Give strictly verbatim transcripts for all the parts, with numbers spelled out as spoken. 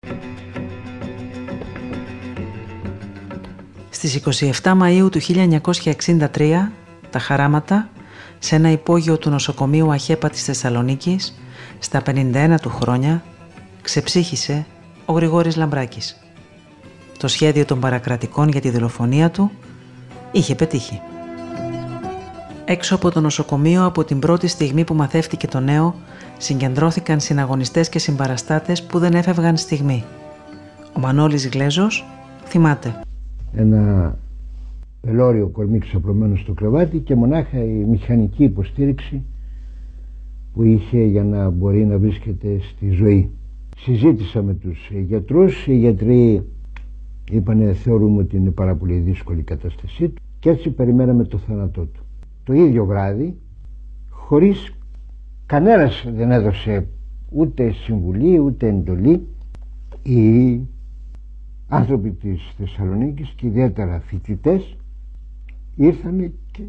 Στις είκοσι επτά Μαΐου του χίλια εννιακόσια εξήντα τρία, τα χαράματα, σε ένα υπόγειο του νοσοκομείου Αχέπα της Θεσσαλονίκης, στα πενήντα ένα του χρόνια, ξεψύχησε ο Γρηγόρης Λαμπράκης. Το σχέδιο των παρακρατικών για τη δολοφονία του είχε πετύχει. Έξω από το νοσοκομείο, από την πρώτη στιγμή που μαθεύτηκε το νέο, συγκεντρώθηκαν συναγωνιστές και συμπαραστάτες που δεν έφευγαν στιγμή. Ο Μανώλης Γλέζος θυμάται. Ένα πελώριο κορμί ξαπλωμένο στο κρεβάτι και μονάχα η μηχανική υποστήριξη που είχε για να μπορεί να βρίσκεται στη ζωή. Συζήτησα με τους γιατρούς, οι γιατροί είπανε θεωρούμε ότι είναι πάρα πολύ δύσκολη η κατάστασή του και έτσι περιμέναμε το θάνατό του. Το ίδιο βράδυ, χωρίς κανένας δεν έδωσε ούτε συμβουλή ούτε εντολή, οι άνθρωποι της Θεσσαλονίκης και ιδιαίτερα φοιτητές ήρθαν και,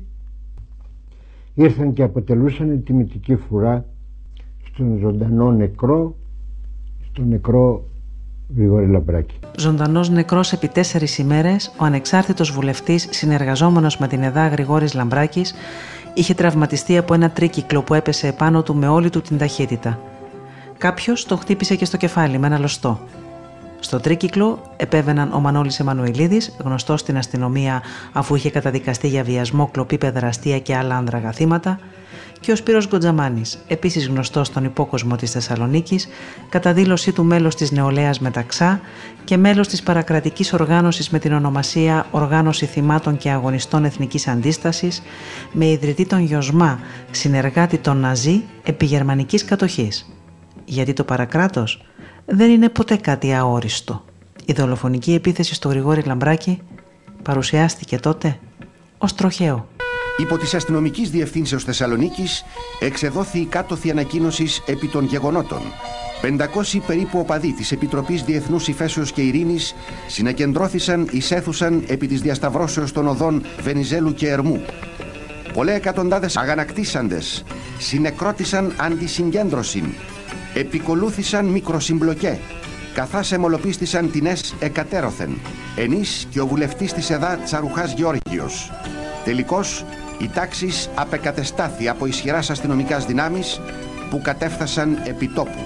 ήρθαν και αποτελούσαν τιμητική φουρά στον ζωντανό νεκρό, στον νεκρό Γρηγόρη Λαμπράκη. Ζωντανός νεκρός επί τέσσερις ημέρες, ο ανεξάρτητος βουλευτής συνεργαζόμενος με την ΕΔΑ Γρηγόρης Λαμπράκης είχε τραυματιστεί από ένα τρίκυκλο που έπεσε επάνω του με όλη του την ταχύτητα. Κάποιος τον χτύπησε και στο κεφάλι με ένα λωστό. Στο τρίκυκλο επέβαιναν ο Μανώλης Εμμανουηλίδης, γνωστός στην αστυνομία αφού είχε καταδικαστεί για βιασμό, κλοπή, παιδεραστία και άλλα άνδραγα θύματα, και ο Σπύρος Γκοντζαμάνης, επίσης γνωστός στον υπόκοσμο της Θεσσαλονίκης, κατά δήλωσή του μέλος της νεολαίας Μεταξά και μέλος της παρακρατικής οργάνωσης με την ονομασία Οργάνωση Θυμάτων και Αγωνιστών Εθνικής Αντίστασης, με ιδρυτή τον Γιωσμά, συνεργάτη των Ναζί επί γερμανικής κατοχής. Γιατί το παρακράτος δεν είναι ποτέ κάτι αόριστο. Η δολοφονική επίθεση στο Γρηγόρη Λαμπράκη παρουσιάστηκε τότε ως τροχαίο. Υπό της αστυνομικής διευθύνσεως Θεσσαλονίκης εξεδόθη η κάτωθη ανακοίνωσης επί των γεγονότων. πεντακόσιοι περίπου οπαδοί της Επιτροπής Διεθνούς Υφέσεως και Ειρήνης συνακεντρώθησαν, εισέθουσαν επί της διασταυρώσεως των οδών Βενιζέλου και Ερμού. Πολλές εκατοντάδες αγανακτήσαντες συνεκρότησαν αντισυγκέντρωσιν, επικολούθησαν μικροσυμπλοκέ, καθάς εμολοπίστησαν τινές εκατέρωθεν, ενής και ο βουλευτής της ΕΔΑ Τσαρουχάς Γεώργιος. Τελικώς, οι τάξεις απεκατεστάθη από ισχυράς αστυνομικάς δυνάμεις που κατέφθασαν επί τόπου.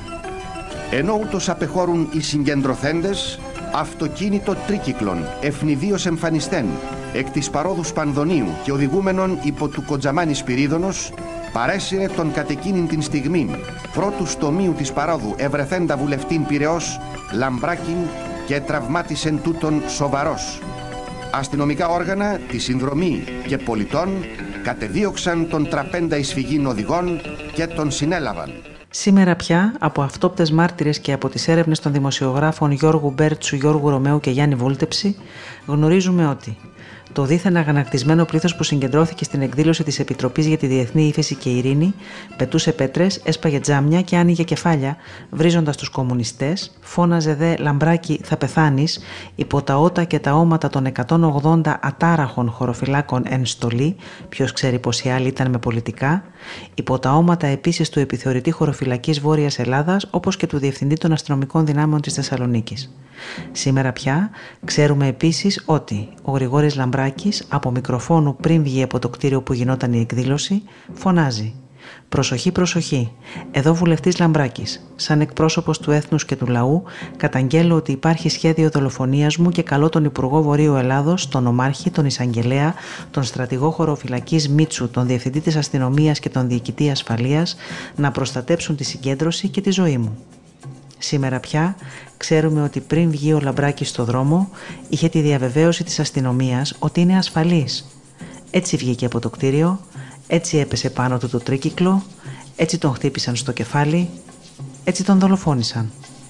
Ενώ ούτως απεχώρουν οι συγκεντρωθέντες, αυτοκίνητο τρίκυκλων ευνηδίως εμφανιστέν εκ της παρόδου Σπανδονίου και οδηγούμενον υπό του Κοντζαμάνη Σπυρίδωνος, παρέσυρε τον κατ' εκείνην την στιγμή πρώτου στομείου της παρόδου ευρεθέντα βουλευτήν Πειραιώς Λαμπράκην και τραυμάτισεν τούτον σοβαρός. Αστυνομικά όργανα, τη συνδρομή και πολιτών κατεδίωξαν τον τραπέντα εισφυγήν οδηγών και τον συνέλαβαν. Σήμερα πια, από αυτόπτες μάρτυρες και από τις έρευνες των δημοσιογράφων Γιώργου Μπέρτσου, Γιώργου Ρωμαίου και Γιάννη Βούλτεψη, γνωρίζουμε ότι το δίθεν αγανακτισμένο πλήθος που συγκεντρώθηκε στην εκδήλωση της Επιτροπής για τη Διεθνή Ύφεση και Ειρήνη πετούσε πέτρες, έσπαγε τζάμια και άνοιγε κεφάλια, βρίζοντας τους κομμουνιστές, φώναζε δε «Λαμπράκη, θα πεθάνεις» υπό τα ότα και τα όματα των εκατόν ογδόντα ατάραχων χωροφυλάκων εν στολή, ποιος ξέρει πόσοι άλλοι ήταν με πολιτικά, υπό τα όματα επίσης του επιθεωρητή χωροφυλακής Βόρειας Ελλάδας, όπως και του Διευθυντή των Αστυνομικών Δυνάμεων της Θεσσαλονίκης. Σήμερα πια ξέρουμε επίσης ότι ο Γρηγόρης Λαμπράκης από μικροφόνου πριν βγει από το κτίριο που γινόταν η εκδήλωση φωνάζει «Προσοχή, προσοχή, εδώ βουλευτής Λαμπράκης, σαν εκπρόσωπος του έθνους και του λαού καταγγέλλω ότι υπάρχει σχέδιο δολοφονίας μου και καλώ τον Υπουργό Βορείου Ελλάδος, τον Ομάρχη, τον Εισαγγελέα, τον Στρατηγό Χωροφυλακής Μίτσου, τον Διευθυντή της Αστυνομίας και τον Διοικητή Ασφαλείας να προστατέψουν τη συγκέντρωση και τη ζωή μου». Σήμερα πια ξέρουμε ότι πριν βγει ο Λαμπράκης στο δρόμο είχε τη διαβεβαίωση της αστυνομίας ότι είναι ασφαλής. Έτσι βγήκε από το κτίριο, έτσι έπεσε πάνω του το τρίκυκλο, έτσι τον χτύπησαν στο κεφάλι, έτσι τον δολοφόνησαν.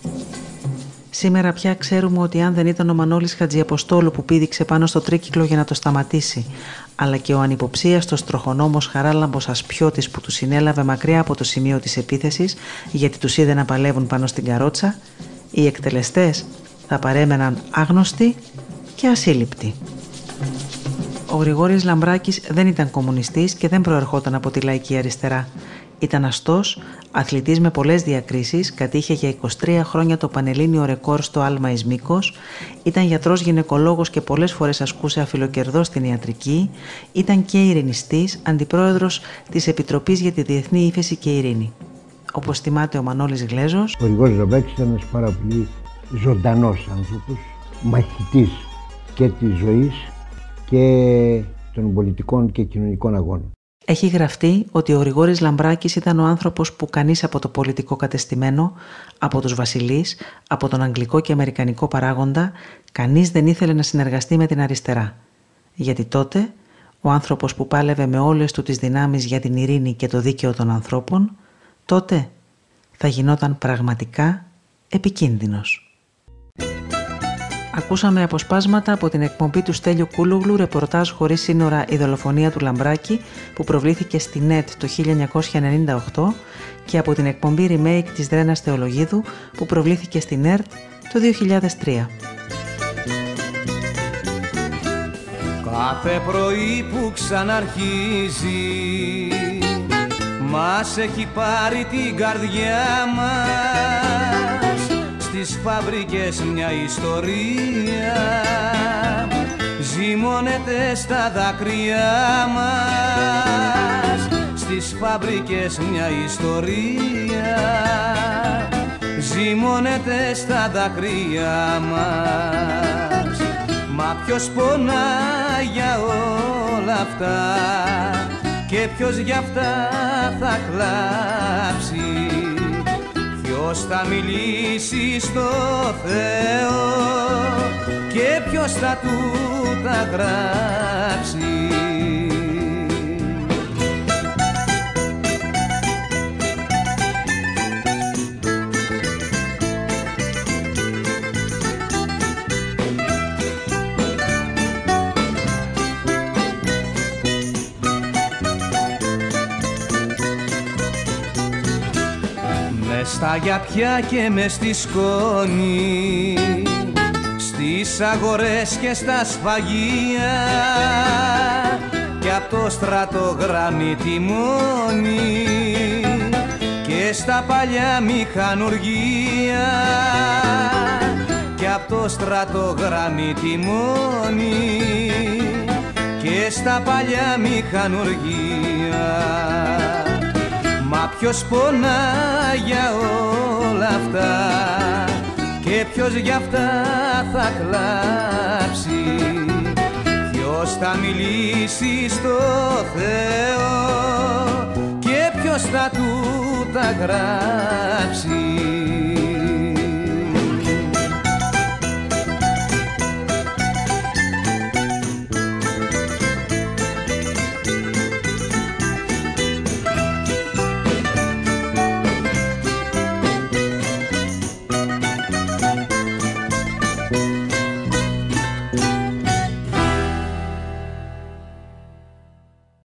Σήμερα πια ξέρουμε ότι αν δεν ήταν ο Μανώλης Χατζιαποστόλου που πήδηξε πάνω στο τρίκυκλο για να το σταματήσει, αλλά και ο ανυποψίαστος τροχονόμος Χαράλαμπος Ασπιώτης που τους συνέλαβε μακριά από το σημείο της επίθεσης γιατί τους είδε να παλεύουν πάνω στην καρότσα, οι εκτελεστές θα παρέμεναν άγνωστοι και ασύλληπτοι. Ο Γρηγόρης Λαμπράκης δεν ήταν κομμουνιστής και δεν προερχόταν από τη λαϊκή αριστερά. Ήταν αστός, αθλητής με πολλές διακρίσεις, κατήχε για είκοσι τρία χρόνια το πανελλήνιο ρεκόρ στο άλμα εις μήκος, ήταν γιατρός γυναικολόγος και πολλές φορές ασκούσε αφιλοκερδό στην ιατρική, ήταν και ειρηνιστής, αντιπρόεδρος της Επιτροπής για τη Διεθνή Ύφεση και Ειρήνη. Όπως θυμάται ο Μανώλης Γλέζος, ο Γρηγόρης Λαμπράκης ήταν ένας πάρα πολύ ζωντανός άνθρωπος, μαχητής και της ζωής και των πολιτικών και κοινωνικών αγώνων. Έχει γραφτεί ότι ο Γρηγόρης Λαμπράκης ήταν ο άνθρωπος που κανείς από το πολιτικό κατεστημένο, από τους βασιλείς, από τον αγγλικό και αμερικανικό παράγοντα, κανείς δεν ήθελε να συνεργαστεί με την αριστερά. Γιατί τότε ο άνθρωπος που πάλευε με όλες του τις δυνάμεις για την ειρήνη και το δίκαιο των ανθρώπων, τότε θα γινόταν πραγματικά επικίνδυνος. Ακούσαμε αποσπάσματα από την εκπομπή του Στέλιου Κούλογλου, ρεπορτάζ χωρίς σύνορα, η δολοφονία του Λαμπράκη, που προβλήθηκε στην ΕΤ το χίλια εννιακόσια ενενήντα οκτώ, και από την εκπομπή remake της Δρένας Θεολογίδου, που προβλήθηκε στην ΕΡΤ το δύο χιλιάδες τρία. Κάθε πρωί που ξαναρχίζει μας έχει πάρει την καρδιά μας, στις φάμπρικες μια ιστορία ζυμώνεται στα δάκρυά μας, στις φάμπρικες μια ιστορία ζυμώνεται στα δάκρυά μας. Μα ποιος πονά για όλα αυτά και ποιος γι' αυτά θα κλάψει, ποιος θα μιλήσει στο Θεό και ποιος θα του τα γράψει. Στα γιαπιά και μες στη σκόνη, στις αγορές και στα σφαγεία, κι απ' το στρατογράμμι τιμόνι και στα παλιά μηχανουργία, κι απ' το στρατογράμμι τιμόνι και στα παλιά μηχανουργία. Μα ποιος πονά για όλα αυτά και ποιος γι' αυτά θα κλάψει, ποιος θα μιλήσει στο Θεό και ποιος θα του τα γράψει.